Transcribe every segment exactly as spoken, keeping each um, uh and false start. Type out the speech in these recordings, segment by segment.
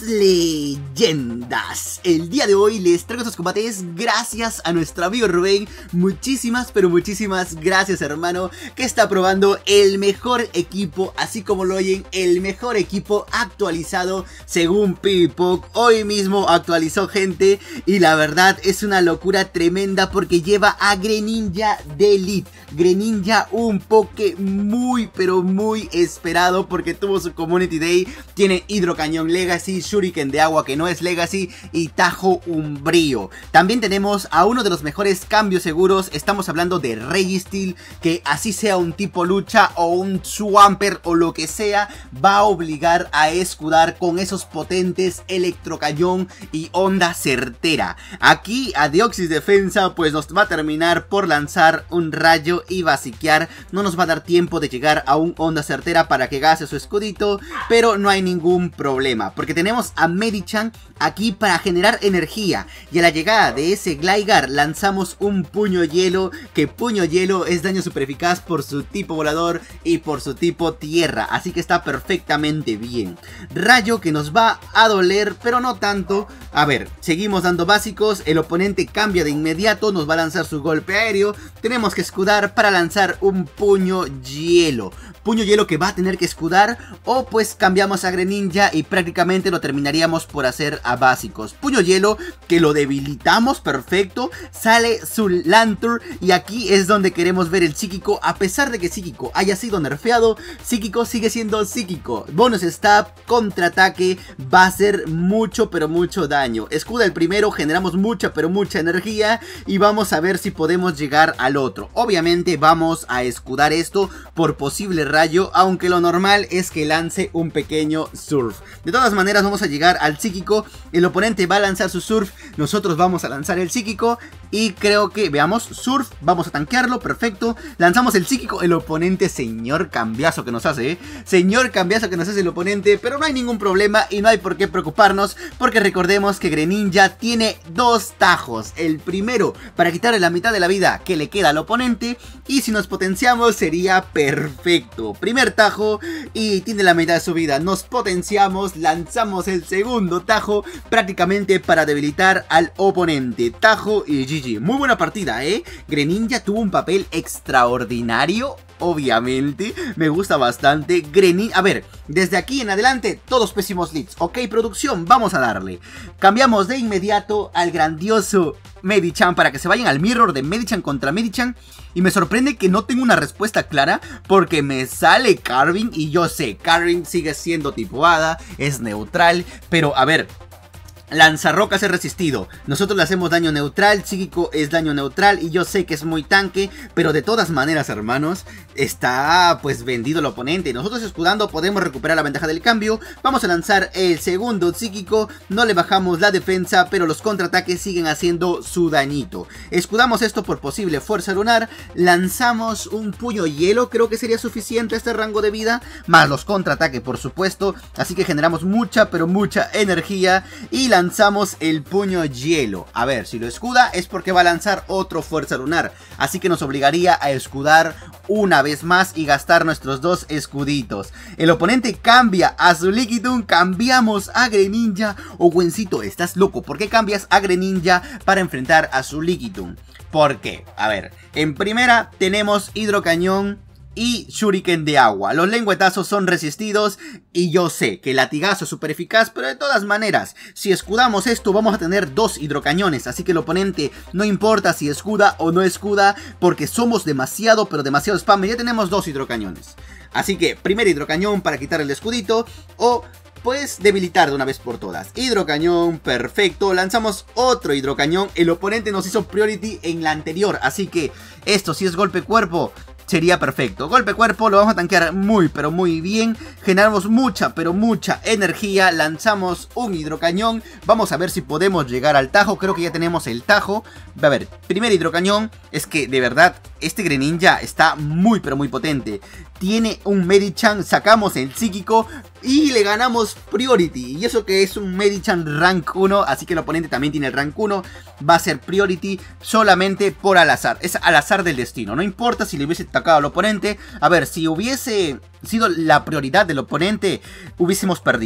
leyendas. El día de hoy les traigo estos combates gracias a nuestro amigo Rubén. Muchísimas, pero muchísimas gracias, hermano, que está probando el mejor equipo, así como lo oyen, el mejor equipo actualizado según PvPoke. Hoy mismo actualizó, gente, y la verdad es una locura tremenda porque lleva a Greninja de Elite. Greninja, un poke muy, pero muy esperado porque tuvo su Community Day. Tiene Hidrocañón Legacy, Shuriken de agua que no es Legacy y Tajo Umbrío. También tenemos a uno de los mejores cambios seguros. Estamos hablando de Registeel, que así sea un tipo lucha o un Swampert o lo que sea, va a obligar a escudar con esos potentes Electrocañón y Onda Certera. Aquí a Deoxys Defensa pues nos va a terminar por lanzar un rayo y basiquear. No nos va a dar tiempo de llegar a un Onda Certera para que gaste su escudito, pero no hay ningún problema porque tenemos a Medicham aquí para generar energía, y a la llegada de ese Gligar lanzamos un Puño Hielo, que Puño Hielo es daño super eficaz por su tipo volador y por su tipo tierra, así que está perfectamente bien. Rayo que nos va a doler, pero no tanto. A ver, seguimos dando básicos, el oponente cambia de inmediato, nos va a lanzar su golpe aéreo, tenemos que escudar para lanzar un Puño Hielo. Puño Hielo que va a tener que escudar, o pues cambiamos a Greninja y prácticamente lo terminaríamos por hacer a básicos. Puño Hielo que lo debilitamos, perfecto, sale su Lantur y aquí es donde queremos ver el Psíquico. A pesar de que Psíquico haya sido nerfeado, Psíquico sigue siendo Psíquico. Bonus Stab, contraataque, va a hacer mucho pero mucho daño. Escuda el primero, generamos mucha pero mucha energía y vamos a ver si podemos llegar al otro. Obviamente vamos a escudar esto por posible rayo, aunque lo normal es que lance un pequeño Surf. De todas maneras vamos a llegar al Psíquico, el oponente va a lanzar su Surf, nosotros vamos a lanzar el Psíquico y creo que, veamos, Surf, vamos a tanquearlo, perfecto, lanzamos el Psíquico, el oponente, señor cambiazo que nos hace, ¿eh? Señor cambiazo que nos hace el oponente, pero no hay ningún problema y no hay por qué preocuparnos porque recordemos que Greninja tiene dos tajos, el primero para quitarle la mitad de la vida que le queda al oponente y si nos potenciamos sería perfecto. Primer tajo y tiene la mitad de su vida, nos potenciamos, lanzamos el segundo tajo prácticamente para debilitar al oponente, tajo y G G. Muy buena partida, eh. Greninja tuvo un papel extraordinario. Obviamente, me gusta bastante Greninja. A ver, desde aquí en adelante todos pésimos leads. Ok, producción, vamos a darle. Cambiamos de inmediato al grandioso Medicham para que se vayan al mirror de Medicham contra Medicham. Y me sorprende que no tengo una respuesta clara porque me sale Carving y yo sé, Carving sigue siendo tipo hada, es neutral, pero a ver, Lanzarrocas es resistido, nosotros le hacemos daño neutral, Psíquico es daño neutral y yo sé que es muy tanque, pero de todas maneras, hermanos, está pues vendido el oponente. Nosotros escudando podemos recuperar la ventaja del cambio. Vamos a lanzar el segundo Psíquico, no le bajamos la defensa, pero los contraataques siguen haciendo su dañito. Escudamos esto por posible fuerza lunar, lanzamos un Puño Hielo, creo que sería suficiente este rango de vida, más los contraataques por supuesto, así que generamos mucha pero mucha energía y lanzamos el Puño Hielo. A ver, si lo escuda es porque va a lanzar otro fuerza lunar, así que nos obligaría a escudar una vez más y gastar nuestros dos escuditos. El oponente cambia a su Lickitung, cambiamos a Greninja. O Güencito, estás loco, ¿por qué cambias a Greninja para enfrentar a su Lickitung? ¿Por qué? A ver, en primera tenemos Hidrocañón y Shuriken de agua, los lengüetazos son resistidos y yo sé que el latigazo es súper eficaz, pero de todas maneras, si escudamos esto vamos a tener dos hidrocañones, así que el oponente no importa si escuda o no escuda, porque somos demasiado, pero demasiado spam, ya tenemos dos hidrocañones. Así que primer hidrocañón para quitar el escudito o pues debilitar de una vez por todas. Hidrocañón, perfecto, lanzamos otro hidrocañón, el oponente nos hizo priority en la anterior, así que esto si es golpe cuerpo sería perfecto. Golpe cuerpo lo vamos a tanquear muy pero muy bien. Generamos mucha pero mucha energía. Lanzamos un hidrocañón. Vamos a ver si podemos llegar al tajo. Creo que ya tenemos el tajo. A ver, primer hidrocañón. Es que de verdad este Greninja está muy pero muy potente. Tiene un Medicham, sacamos el Psíquico y le ganamos Priority. Y eso que es un Medicham rank uno, así que el oponente también tiene el rank uno. Va a ser Priority solamente por al azar. Es al azar del destino. No importa si le hubiese atacado al oponente. A ver, si hubiese sido la prioridad del oponente, hubiésemos perdido.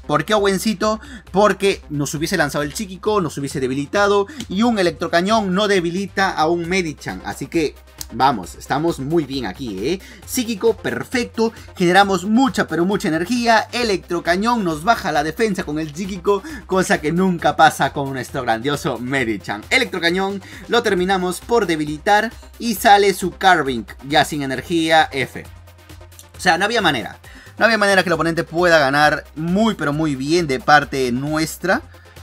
¿Por qué Owencito? Porque nos hubiese lanzado el psíquico, nos hubiese debilitado y un electrocañón no debilita a un Medicham. Así que vamos, estamos muy bien aquí, ¿eh? Psíquico, perfecto. Generamos mucha, pero mucha energía. Electrocañón nos baja la defensa con el psíquico, cosa que nunca pasa con nuestro grandioso Medicham. Electrocañón lo terminamos por debilitar y sale su Carving, ya sin energía F. O sea, no había manera. No había manera que el oponente pueda ganar muy, pero muy bien de parte nuestra.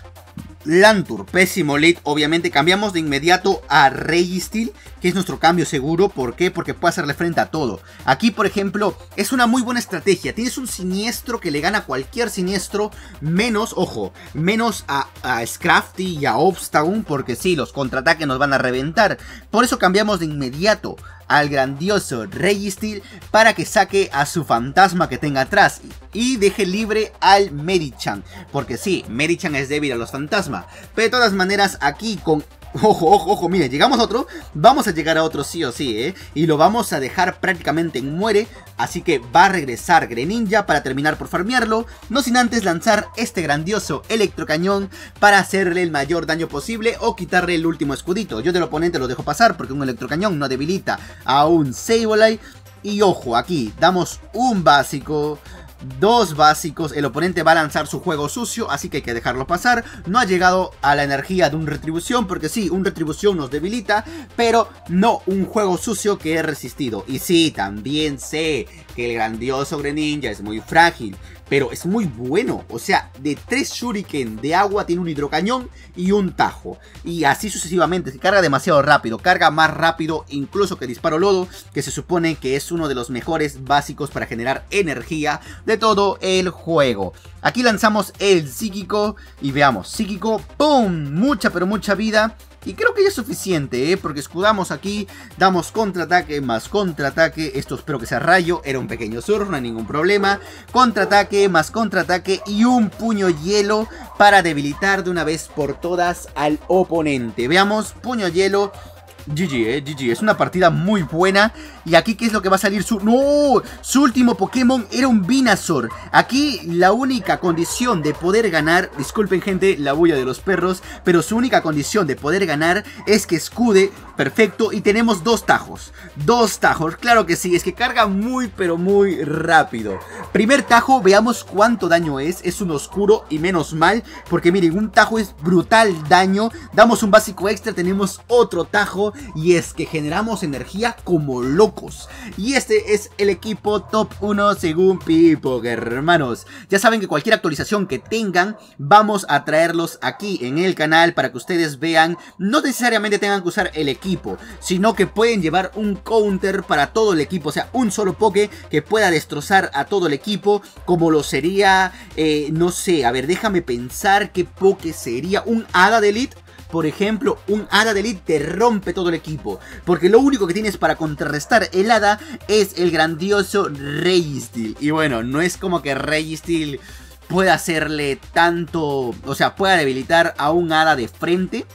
Lantur, pésimo lead, obviamente cambiamos de inmediato a Registeel, que es nuestro cambio seguro. ¿Por qué? Porque puede hacerle frente a todo. Aquí, por ejemplo, es una muy buena estrategia. Tienes un siniestro que le gana a cualquier siniestro, menos, ojo, menos a, a Scrafty y a Obstagoon, porque sí, los contraataques nos van a reventar. Por eso cambiamos de inmediato al grandioso Registeel para que saque a su fantasma que tenga atrás y deje libre al Medicham, porque sí, Medicham es débil a los fantasmas, pero de todas maneras aquí con... Ojo, ojo, ojo, miren, llegamos a otro, vamos a llegar a otro sí o sí, ¿eh? Y lo vamos a dejar prácticamente en muere, así que va a regresar Greninja para terminar por farmearlo, no sin antes lanzar este grandioso electrocañón para hacerle el mayor daño posible o quitarle el último escudito. Yo del oponente lo dejo pasar porque un electrocañón no debilita a un Sableye. Y ojo, aquí damos un básico, dos básicos, el oponente va a lanzar su juego sucio, así que hay que dejarlo pasar. No ha llegado a la energía de un retribución, porque sí, un retribución nos debilita, pero no un juego sucio que he resistido. Y sí, también sé que el grandioso Greninja es muy frágil, pero es muy bueno. O sea, de tres shuriken de agua tiene un hidrocañón y un tajo, y así sucesivamente. Se carga demasiado rápido, carga más rápido incluso que Disparo Lodo, que se supone que es uno de los mejores básicos para generar energía de todo el juego. Aquí lanzamos el psíquico y veamos, psíquico, ¡pum! Mucha pero mucha vida. Y creo que ya es suficiente, ¿eh? Porque escudamos aquí, damos contraataque más contraataque. Esto espero que sea rayo, era un pequeño surf, no hay ningún problema. Contraataque más contraataque y un puño hielo para debilitar de una vez por todas al oponente. Veamos, puño hielo. G G, eh, G G, es una partida muy buena. Y aquí, ¿qué es lo que va a salir? Su... ¡No! Su último Pokémon era un Venusaur. Aquí la única condición de poder ganar, disculpen gente, la bulla de los perros, pero su única condición de poder ganar es que escude, perfecto, y tenemos dos tajos. Dos tajos, claro que sí, es que carga muy pero muy rápido. Primer tajo, veamos cuánto daño es, es un oscuro y menos mal, porque miren, un tajo es brutal daño. Damos un básico extra, tenemos otro tajo. Y es que generamos energía como locos. Y este es el equipo top uno según Pipo, hermanos. Ya saben que cualquier actualización que tengan, vamos a traerlos aquí en el canal para que ustedes vean. No necesariamente tengan que usar el equipo, sino que pueden llevar un counter para todo el equipo. O sea, un solo Poké que pueda destrozar a todo el equipo, como lo sería, eh, no sé, a ver, déjame pensar qué Poké sería. Un Hada de Elite. Por ejemplo, un Hada de Elite te rompe todo el equipo, porque lo único que tienes para contrarrestar el Hada es el grandioso Registeel. Y bueno, no es como que Registeel pueda hacerle tanto, o sea, pueda debilitar a un Hada de frente.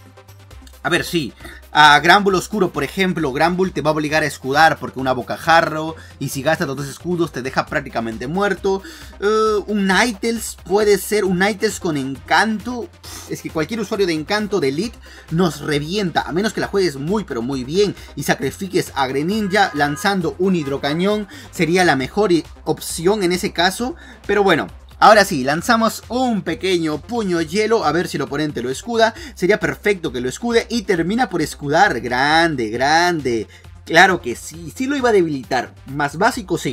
A ver, sí, a Granbull Oscuro, por ejemplo, Granbull te va a obligar a escudar porque una bocajarro, y si gastas los dos escudos te deja prácticamente muerto. Uh, un Ninetales puede ser, un Ninetales con encanto. Es que cualquier usuario de encanto de Elite nos revienta, a menos que la juegues muy pero muy bien y sacrifiques a Greninja lanzando un hidrocañón. Sería la mejor opción en ese caso, pero bueno. Ahora sí, lanzamos un pequeño puño hielo, a ver si el oponente lo escuda. Sería perfecto que lo escude y termina por escudar. Grande, grande. Claro que sí, sí lo iba a debilitar. Más básico, sí.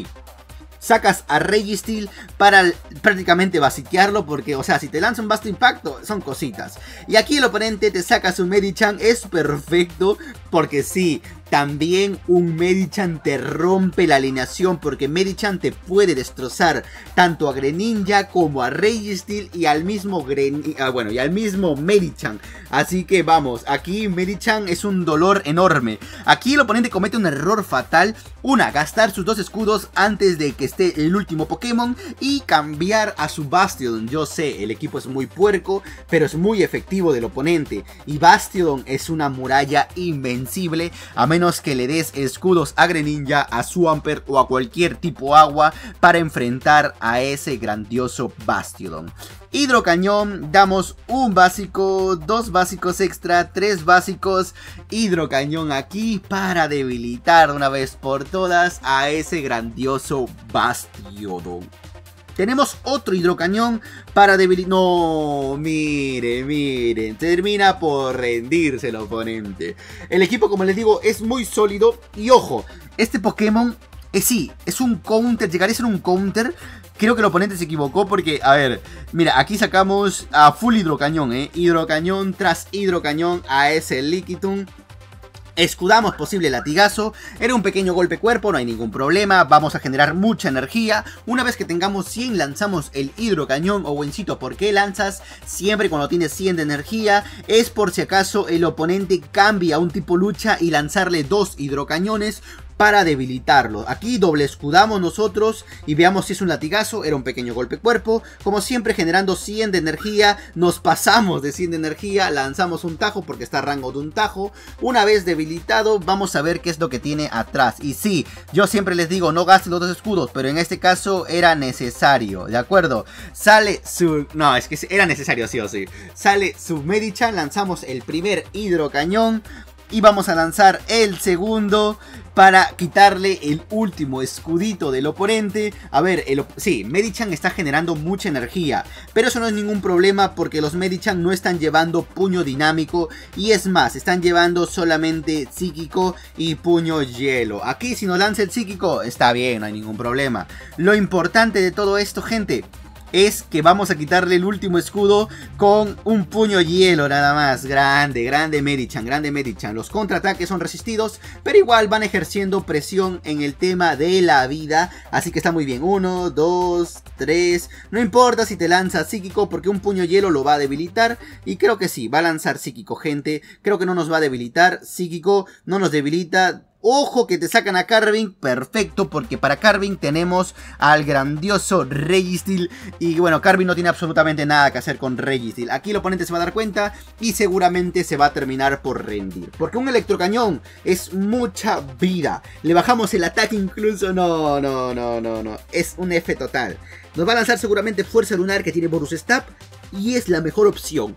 Sacas a Registeel para prácticamente basiquearlo, porque, o sea, si te lanza un vasto impacto, son cositas. Y aquí el oponente te saca su Medicham, es perfecto, porque sí, también un Medicham te rompe la alineación, porque Medicham te puede destrozar tanto a Greninja como a Registeel y al mismo Gren... ah, bueno, y al mismo Medicham. Así que vamos, aquí Medicham es un dolor enorme. Aquí el oponente comete un error fatal. Una, gastar sus dos escudos antes de que esté el último Pokémon y cambiar a su Bastiodon. Yo sé, el equipo es muy puerco, pero es muy efectivo del oponente. Y Bastiodon es una muralla invencible, a menos menos que le des escudos a Greninja, a Swampert o a cualquier tipo agua para enfrentar a ese grandioso Bastiodon. Hidrocañón, damos un básico, dos básicos extra, tres básicos, hidrocañón aquí para debilitar de una vez por todas a ese grandioso Bastiodon. Tenemos otro hidrocañón para debilitar... No, miren, miren, termina por rendirse el oponente. El equipo, como les digo, es muy sólido y ojo, este Pokémon, eh, sí, es un counter, llegaría a ser un counter. Creo que el oponente se equivocó porque, a ver, mira, aquí sacamos a full hidrocañón, eh. Hidrocañón tras hidrocañón a ese Lickitung. Escudamos posible latigazo, era un pequeño golpe cuerpo, no hay ningún problema, vamos a generar mucha energía. Una vez que tengamos cien lanzamos el hidrocañón. O buencito, ¿por qué lanzas siempre cuando tienes cien de energía? Es por si acaso el oponente cambia a un tipo lucha y lanzarle dos hidrocañones para debilitarlo. Aquí doble escudamos nosotros y veamos si es un latigazo. Era un pequeño golpe cuerpo. Como siempre, generando cien de energía. Nos pasamos de cien de energía. Lanzamos un tajo porque está a rango de un tajo. Una vez debilitado, vamos a ver qué es lo que tiene atrás. Y sí, yo siempre les digo, no gasten los dos escudos, pero en este caso era necesario, ¿de acuerdo? Sale su... No, es que era necesario sí o sí. Sale su Medicham, lanzamos el primer hidrocañón. Y vamos a lanzar el segundo para quitarle el último escudito del oponente. A ver, el op sí, Medicham está generando mucha energía, pero eso no es ningún problema porque los Medicham no están llevando puño dinámico. Y es más, están llevando solamente psíquico y puño hielo. Aquí si nos lanza el psíquico, está bien, no hay ningún problema. Lo importante de todo esto, gente, es que vamos a quitarle el último escudo con un puño hielo nada más. Grande, grande Medicham, grande Medicham. Los contraataques son resistidos, pero igual van ejerciendo presión en el tema de la vida. Así que está muy bien. Uno, dos, tres. No importa si te lanza psíquico porque un puño hielo lo va a debilitar. Y creo que sí, va a lanzar psíquico, gente. Creo que no nos va a debilitar. Psíquico no nos debilita. Ojo que te sacan a Carving, perfecto, porque para Carving tenemos al grandioso Registeel. Y bueno, Carving no tiene absolutamente nada que hacer con Registeel. Aquí el oponente se va a dar cuenta y seguramente se va a terminar por rendir. Porque un electrocañón es mucha vida. Le bajamos el ataque incluso, no, no, no, no, no. Es un F total. Nos va a lanzar seguramente Fuerza Lunar que tiene bonus stab y es la mejor opción.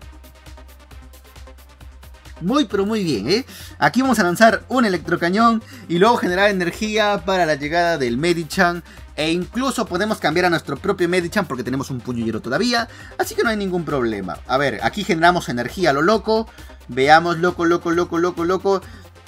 Muy pero muy bien, ¿eh? Aquí vamos a lanzar un electrocañón y luego generar energía para la llegada del Medicham. E incluso podemos cambiar a nuestro propio Medicham porque tenemos un puño hielo todavía. Así que no hay ningún problema. A ver, aquí generamos energía a lo loco. Veamos, loco, loco, loco, loco, loco.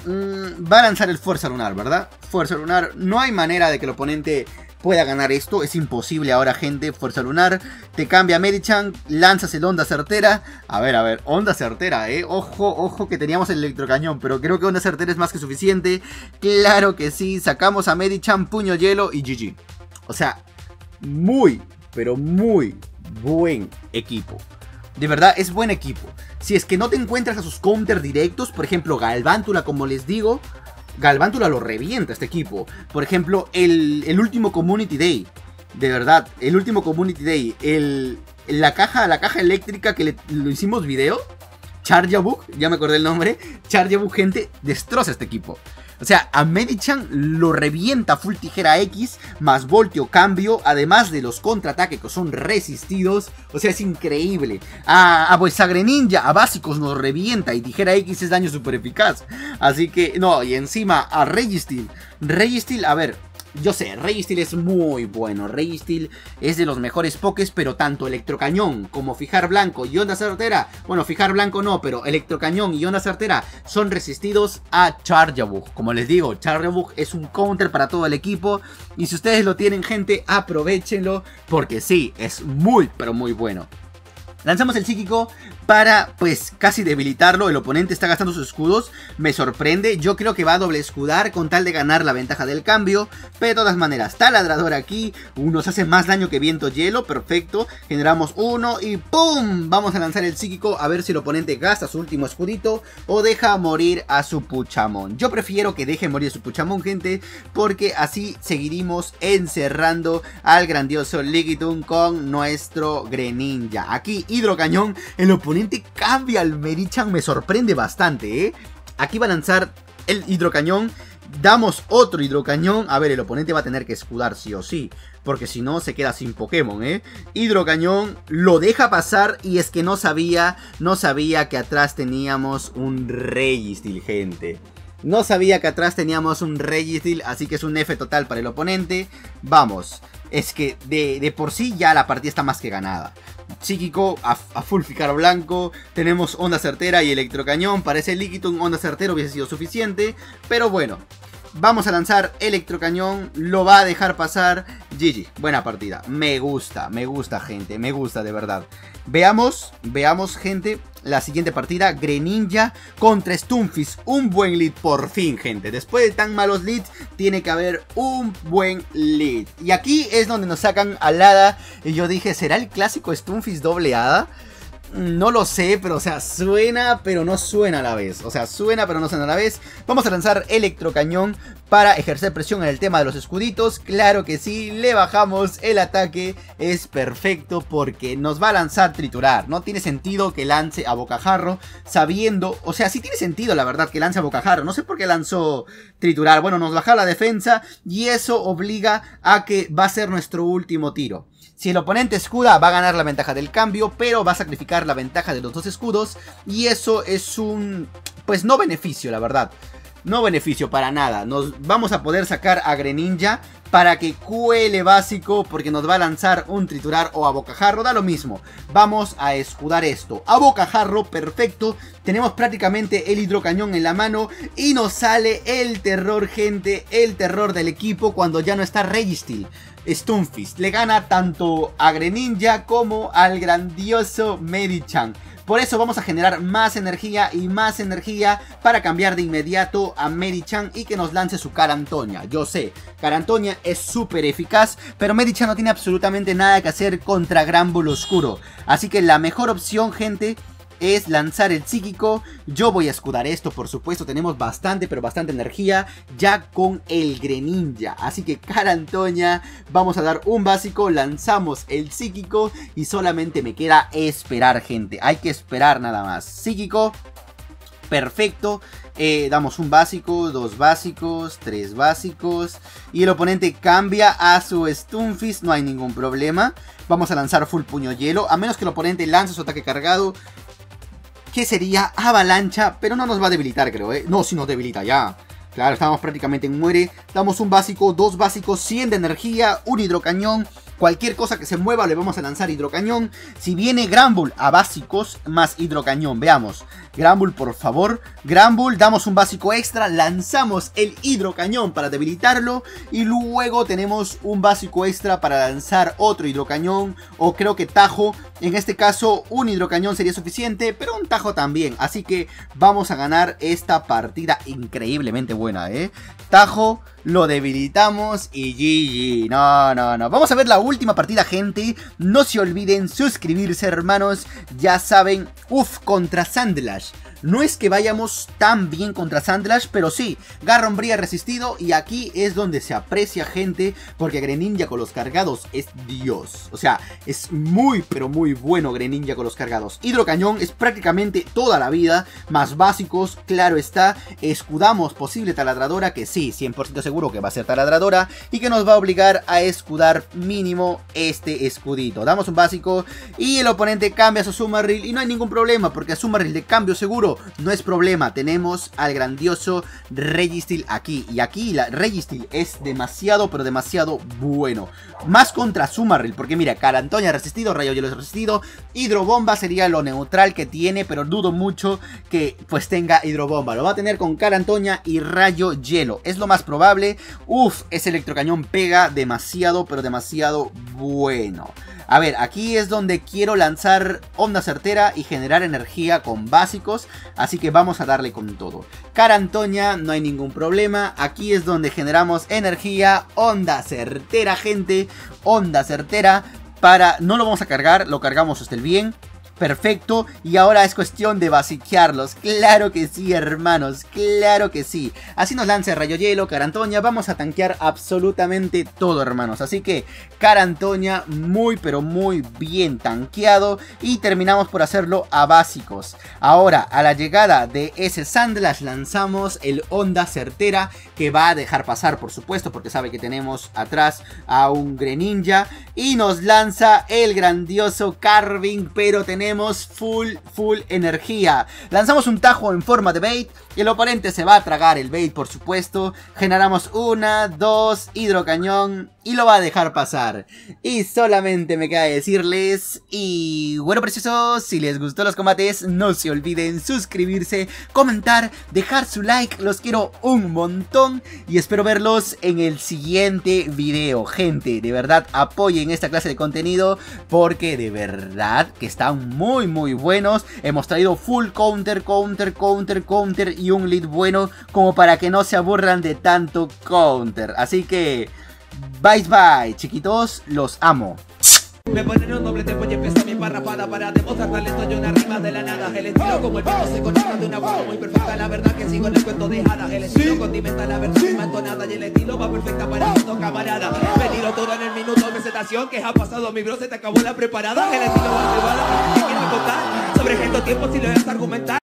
Mm, va a lanzar el Fuerza Lunar, ¿verdad? Fuerza Lunar. No hay manera de que el oponente pueda ganar esto, es imposible ahora, gente. Fuerza Lunar, te cambia Medicham, lanzas el Onda Certera. A ver, a ver, Onda Certera, eh. Ojo, ojo que teníamos el electrocañón, pero creo que Onda Certera es más que suficiente. Claro que sí, sacamos a Medicham, puño hielo y G G. O sea, muy, pero muy buen equipo. De verdad, es buen equipo. Si es que no te encuentras a sus counter directos, por ejemplo, Galvántula, como les digo, Galvántula lo revienta este equipo. Por ejemplo, el, el último Community Day. De verdad, el último Community Day. El, la, caja, la caja eléctrica que le, lo hicimos video. Charjabug, ya me acordé el nombre. Charjabug, gente, destroza este equipo. O sea, a Medicham lo revienta full tijera X, más voltio cambio, además de los contraataques que son resistidos. O sea, es increíble. A, a pues a Greninja, a básicos nos revienta y tijera X es daño super eficaz. Así que, no, y encima a Registeel. Registeel, a ver... Yo sé, Registeel es muy bueno, Registeel es de los mejores pokés, pero tanto Electrocañón como Fijar Blanco y Onda Certera, bueno, Fijar Blanco no, pero Electrocañón y Onda Certera son resistidos a Charjabug. Como les digo, Charjabug es un counter para todo el equipo y si ustedes lo tienen, gente, aprovechenlo porque sí, es muy, pero muy bueno. Lanzamos el psíquico para, pues, casi debilitarlo. El oponente está gastando sus escudos. Me sorprende. Yo creo que va a doble escudar con tal de ganar la ventaja del cambio. Pero de todas maneras, taladrador aquí. Nos hace más daño que viento hielo. Perfecto. Generamos uno y ¡pum! Vamos a lanzar el psíquico a ver si el oponente gasta su último escudito o deja morir a su Puchamón. Yo prefiero que deje morir a su Puchamón, gente, porque así seguiremos encerrando al grandioso Lickitung con nuestro Greninja. Aquí Hidrocañón, el oponente cambia al Medicham, me sorprende bastante, ¿eh? Aquí va a lanzar el hidrocañón. Damos otro hidrocañón. A ver, el oponente va a tener que escudar sí o sí, porque si no se queda sin Pokémon, ¿eh? Hidrocañón, lo deja pasar y es que no sabía, no sabía que atrás teníamos un Registeel, gente. No sabía que atrás teníamos un Registeel, así que es un F total para el oponente. Vamos, es que de, de por sí ya la partida está más que ganada. Psíquico a, a full Pícaro Blanco. Tenemos Onda Certera y Electrocañón. Parece líquido, un Onda Certero hubiese sido suficiente, pero bueno. Vamos a lanzar Electrocañón, lo va a dejar pasar. G G, buena partida, me gusta, me gusta gente, me gusta de verdad. Veamos, veamos gente, la siguiente partida, Greninja contra Stunfisk. Un buen lead por fin gente, después de tan malos leads tiene que haber un buen lead. Y aquí es donde nos sacan al hada y yo dije, ¿será el clásico Stunfisk doble hada? No lo sé, pero o sea, suena pero no suena a la vez. O sea, suena pero no suena a la vez. Vamos a lanzar Electrocañón para ejercer presión en el tema de los escuditos. Claro que sí, le bajamos el ataque. Es perfecto porque nos va a lanzar Triturar. No tiene sentido que lance a Bocajarro sabiendo... O sea, sí tiene sentido la verdad que lance a Bocajarro. No sé por qué lanzó Triturar. Bueno, nos baja la defensa y eso obliga a que va a ser nuestro último tiro. Si el oponente escuda va a ganar la ventaja del cambio, pero va a sacrificar la ventaja de los dos escudos. Y eso es un... pues no beneficio, la verdad. No beneficio para nada. Nos vamos a poder sacar a Greninja para que cuele básico, porque nos va a lanzar un Triturar o a Bocajarro, da lo mismo. Vamos a escudar esto. A Bocajarro, perfecto. Tenemos prácticamente el hidrocañón en la mano y nos sale el terror, gente. El terror del equipo cuando ya no está Registeel. Stunfisk le gana tanto a Greninja como al grandioso Medicham. Por eso vamos a generar más energía y más energía para cambiar de inmediato a Medicham y que nos lance su Carantoña. Yo sé, Carantoña es súper eficaz, pero Medicham no tiene absolutamente nada que hacer contra Granbull Oscuro. Así que la mejor opción, gente, es lanzar el psíquico. Yo voy a escudar esto, por supuesto. Tenemos bastante, pero bastante energía ya con el Greninja. Así que Carantoña, vamos a dar un básico, lanzamos el psíquico y solamente me queda esperar, gente. Hay que esperar nada más. Psíquico, perfecto. Eh, damos un básico, dos básicos, tres básicos. Y el oponente cambia a su Stunfisk, no hay ningún problema. Vamos a lanzar full puño hielo, a menos que el oponente lance su ataque cargado, que sería avalancha, pero no nos va a debilitar, creo, ¿eh? No, si nos debilita ya. Claro, estamos prácticamente en muere. Damos un básico, dos básicos, cien de energía, un hidrocañón. Cualquier cosa que se mueva le vamos a lanzar hidrocañón. Si viene Granbull a básicos más hidrocañón, veamos. Granbull, por favor. Granbull, damos un básico extra, lanzamos el hidrocañón para debilitarlo. Y luego tenemos un básico extra para lanzar otro hidrocañón. O creo que Tajo. En este caso un hidrocañón sería suficiente, pero un Tajo también. Así que vamos a ganar esta partida increíblemente buena, ¿eh? Tajo, lo debilitamos y G G. No, no, no. Vamos a ver la última partida, gente. No se olviden suscribirse, hermanos. Ya saben, uff, contra Sandslash. No es que vayamos tan bien contra Sandslash, pero sí, Garrombría resistido y aquí es donde se aprecia, gente, porque Greninja con los cargados es Dios. O sea, es muy, pero muy bueno Greninja con los cargados. Hidrocañón es prácticamente toda la vida, más básicos, claro está. Escudamos posible taladradora, que sí, cien por ciento seguro que va a ser taladradora y que nos va a obligar a escudar mínimo este escudito. Damos un básico y el oponente cambia su Summerrill y no hay ningún problema, porque a Summerrill de cambio seguro no es problema. Tenemos al grandioso Registeel aquí. Y aquí la Registeel es demasiado, pero demasiado bueno. Más contra Summerrill, porque mira, Carantoña resistido, Rayo Hielo resistido. Hidrobomba sería lo neutral que tiene, pero dudo mucho que pues tenga Hidrobomba. Lo va a tener con Carantoña y Rayo Hielo. Es lo más probable. Uf, ese Electrocañón pega demasiado, pero demasiado bueno. A ver, aquí es donde quiero lanzar Onda Certera y generar energía con básicos. Así que vamos a darle con todo. Carantoña, no hay ningún problema. Aquí es donde generamos energía. Onda Certera, gente. Onda Certera. Para... no lo vamos a cargar, lo cargamos hasta el bien. perfecto, y ahora es cuestión de basiquearlos. Claro que sí, hermanos, claro que sí. Así nos lance Rayo Hielo, Carantoña, vamos a tanquear absolutamente todo, hermanos. Así que Carantoña muy pero muy bien tanqueado, y terminamos por hacerlo a básicos. Ahora, a la llegada de ese Sandlash lanzamos el Onda Certera, que va a dejar pasar, por supuesto, porque sabe que tenemos atrás a un Greninja, y nos lanza el grandioso Carving, pero tenemos full, full energía. Lanzamos un Tajo en forma de bait, y el oponente se va a tragar el bait, por supuesto. Generamos una, dos, hidrocañón, y lo va a dejar pasar. Y solamente me queda decirles, y bueno, preciosos, si les gustó los combates, no se olviden suscribirse, comentar, dejar su like, los quiero un montón, y espero verlos en el siguiente video. Gente, de verdad apoyen esta clase de contenido, porque de verdad que están muy muy buenos. Hemos traído full counter, counter, counter, counter y un lead bueno, como para que no se aburran de tanto counter. Así que bye bye, chiquitos, los amo. Me ponen un doble tempo y empieza mi parrafada para demostrar talento y una rima de la nada. El estilo como el viento se conecta de una forma muy perfecta. La verdad que sigo en el cuento de hadas. El estilo condimenta la versión más entonada, y el estilo va perfecta para estos camaradas. Me tiro todo en el minuto de presentación. ¿Qué ha pasado, mi bro? Se te acabó la preparada. El estilo va privada, ¿qué quieres contar? Sobre estos tiempos si lo vas a argumentar.